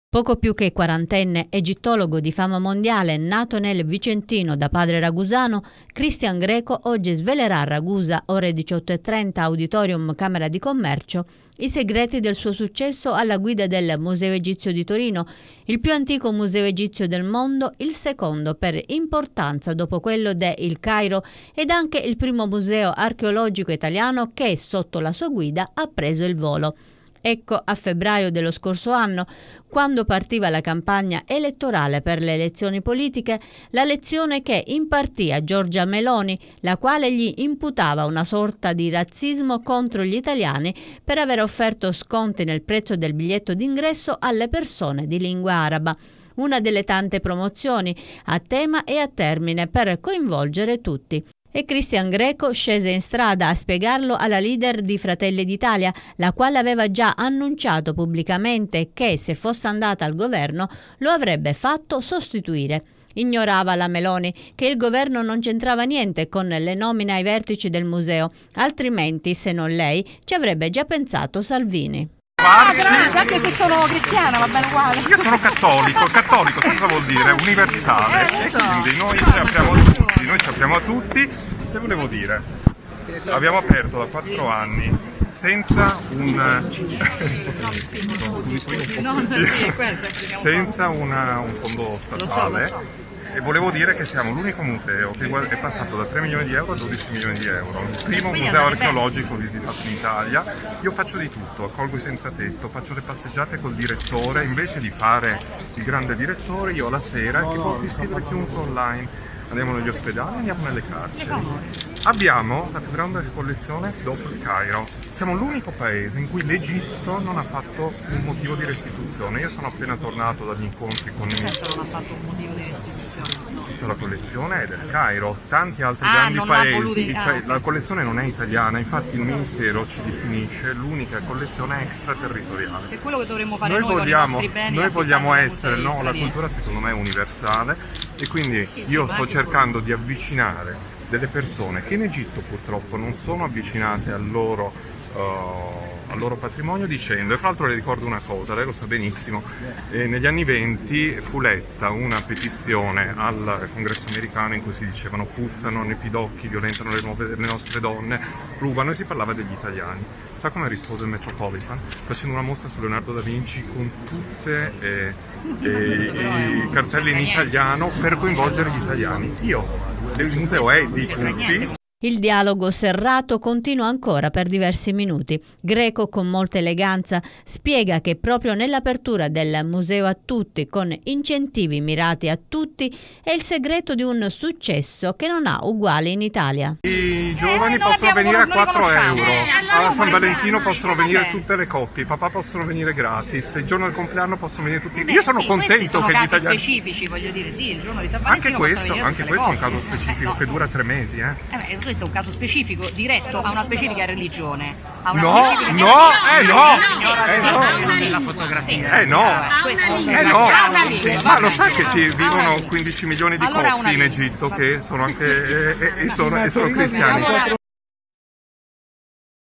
Poco più che quarantenne, egittologo di fama mondiale, nato nel Vicentino da padre ragusano, Cristian Greco oggi svelerà a Ragusa, ore 18:30, Auditorium Camera di Commercio, i segreti del suo successo alla guida del Museo Egizio di Torino, il più antico museo egizio del mondo, il secondo per importanza dopo quello de Il Cairo ed anche il primo museo archeologico italiano che, sotto la sua guida, ha preso il volo. Ecco, a febbraio dello scorso anno, quando partiva la campagna elettorale per le elezioni politiche, la lezione che impartì a Giorgia Meloni, la quale gli imputava una sorta di razzismo contro gli italiani per aver offerto sconti nel prezzo del biglietto d'ingresso alle persone di lingua araba. Una delle tante promozioni a tema e a termine per coinvolgere tutti. E Cristian Greco scese in strada a spiegarlo alla leader di Fratelli d'Italia, la quale aveva già annunciato pubblicamente che, se fosse andata al governo, lo avrebbe fatto sostituire. Ignorava la Meloni che il governo non c'entrava niente con le nomine ai vertici del museo, altrimenti, se non lei, ci avrebbe già pensato Salvini. Anche se sono cristiana va bene uguale. Io sono cattolico cosa vuol dire? Universale. E quindi noi ci apriamo a tutti e volevo dire, abbiamo aperto da 4 anni senza un fondo statale. E volevo dire che siamo l'unico museo che è passato da 3 milioni di euro a 12 milioni di euro. Il primo museo archeologico visitato in Italia. Io faccio di tutto, accolgo i senza tetto, faccio le passeggiate col direttore. Invece di fare il grande direttore, io la sera si può iscrivere chiunque online. Andiamo negli ospedali, andiamo nelle carceri. Abbiamo la più grande collezione dopo il Cairo. Siamo l'unico paese in cui l'Egitto non ha fatto un motivo di restituzione. Io sono appena tornato dagli incontri con non ha fatto un motivo di restituzione. Tutta la collezione è del Cairo, tanti altri grandi paesi, la collezione non è italiana, infatti il Ministero ci definisce l'unica collezione extraterritoriale. È quello che dovremmo fare noi con i nostri beni. Noi vogliamo essere, no, la cultura secondo me è universale e quindi io sto cercando di avvicinare delle persone che in Egitto purtroppo non sono avvicinate al loro patrimonio, dicendo, e fra l'altro le ricordo una cosa, lei lo sa benissimo, negli anni 20 fu letta una petizione al Congresso americano in cui si dicevano puzzano nei pidocchi, violentano le nostre donne, rubano, e si parlava degli italiani. Sa come rispose il Metropolitan? Facendo una mostra su Leonardo da Vinci con tutte i cartelli in italiano per coinvolgere gli italiani. Il museo è di tutti. Il dialogo serrato continua ancora per diversi minuti. Greco, con molta eleganza, spiega che proprio nell'apertura del museo a tutti, con incentivi mirati a tutti, è il segreto di un successo che non ha uguali in Italia. I giovani possono venire a 4 euro, a San Valentino possono venire tutte le coppie, i papà possono venire gratis, il giorno del compleanno possono venire tutti. Io sono contento che gli italiani... specifici, voglio dire, sì, il giorno di San Valentino anche questo è un caso specifico che dura 3 mesi, questo è un caso specifico diretto a una specifica religione. No. La fotografia. Ma lo sai che ci vivono 15 milioni di copti in Egitto che sono anche sono cristiani.